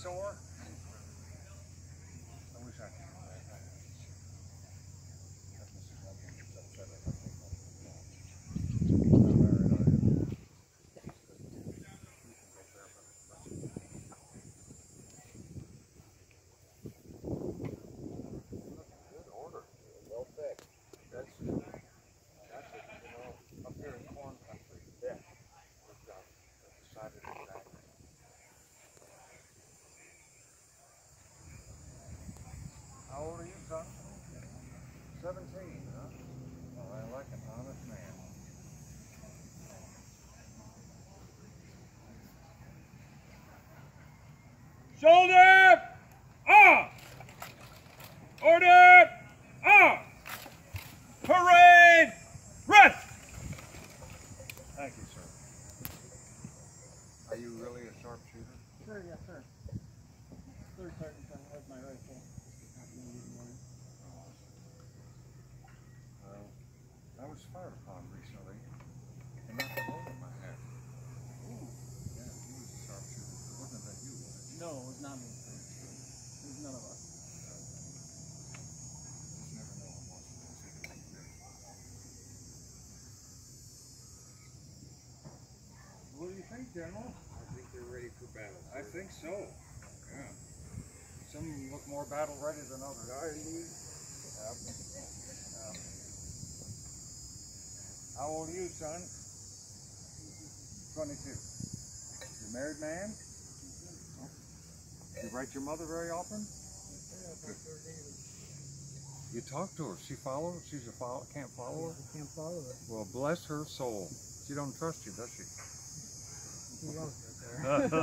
sore? I wish I could. How old are you, son? 17, huh? Well, I like an honest man. Shoulder! On! Order! On! Parade! Rest! Thank you, sir. Are you really a sharpshooter? Sure, yes, sir. Third sergeant has my rifle. I was fired upon recently, and not the hole in my head. Ooh. Yeah, he was a sharpshooter. It wasn't that you, was it? No, it was not me. It was none of us. Just never know what Washington City can do. What do you think, General? I think they're ready for battle. I think so. Yeah. Some look more battle ready than others. How old are you, son? 22. You married man? You write your mother very often? You talk to her. She follows? She's a can't follow her? I can't follow it. Well, bless her soul. She don't trust you, does she? She loves it there.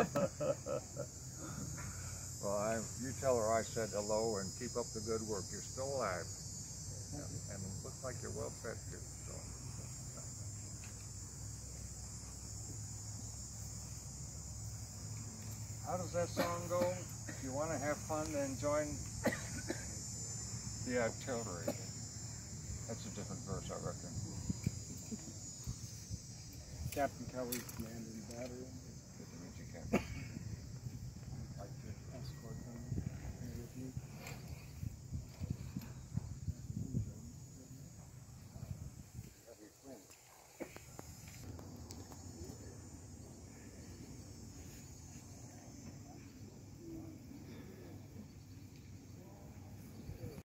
Well, you tell her I said hello and keep up the good work. You're still alive. And it looks like you're well fed too. So. How does that song go? If you want to have fun, then join the artillery. That's a different verse, I reckon. Captain Kelly's commanding the battery.